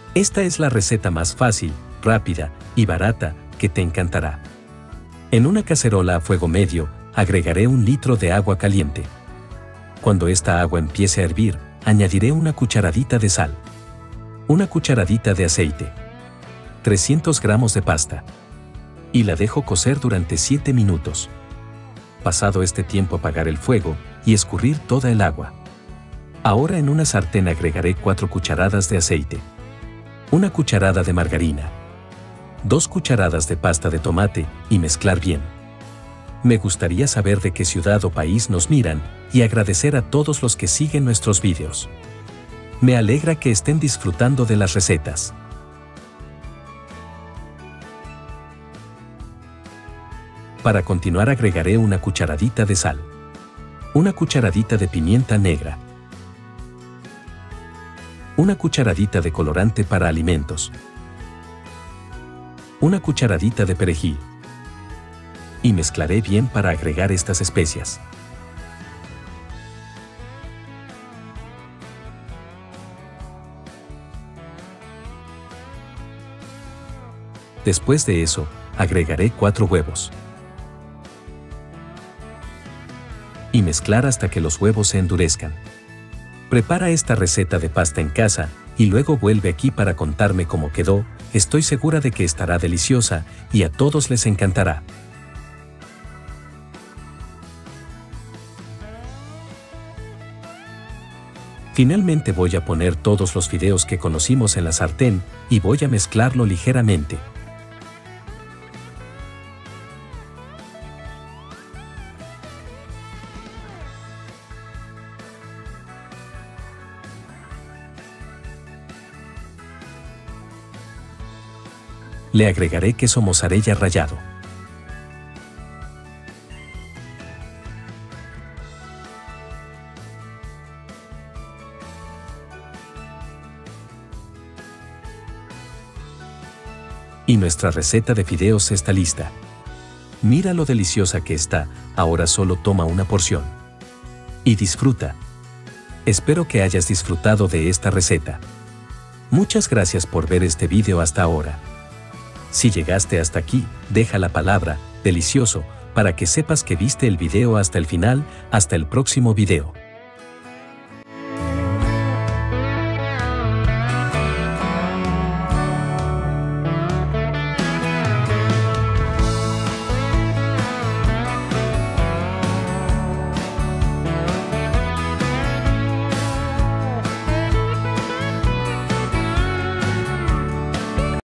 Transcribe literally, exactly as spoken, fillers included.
Esta es la receta más fácil, rápida y barata que te encantará. En una cacerola a fuego medio, agregaré un litro de agua caliente. Cuando esta agua empiece a hervir, añadiré una cucharadita de sal, una cucharadita de aceite, trescientos gramos de pasta y la dejo cocer durante siete minutos. Pasado este tiempo apagar el fuego y escurrir toda el agua. Ahora en una sartén agregaré cuatro cucharadas de aceite, una cucharada de margarina, dos cucharadas de pasta de tomate y mezclar bien. Me gustaría saber de qué ciudad o país nos miran y agradecer a todos los que siguen nuestros vídeos. Me alegra que estén disfrutando de las recetas. Para continuar agregaré una cucharadita de sal, una cucharadita de pimienta negra, una cucharadita de colorante para alimentos, una cucharadita de perejil y mezclaré bien para agregar estas especias. Después de eso, agregaré cuatro huevos y mezclar hasta que los huevos se endurezcan. Prepara esta receta de pasta en casa y luego vuelve aquí para contarme cómo quedó. Estoy segura de que estará deliciosa y a todos les encantará. Finalmente voy a poner todos los fideos que conocimos en la sartén y voy a mezclarlo ligeramente. Le agregaré queso mozzarella rallado. Y nuestra receta de fideos está lista. Mira lo deliciosa que está, ahora solo toma una porción y disfruta. Espero que hayas disfrutado de esta receta. Muchas gracias por ver este video hasta ahora. Si llegaste hasta aquí, deja la palabra delicioso para que sepas que viste el video hasta el final. Hasta el próximo video.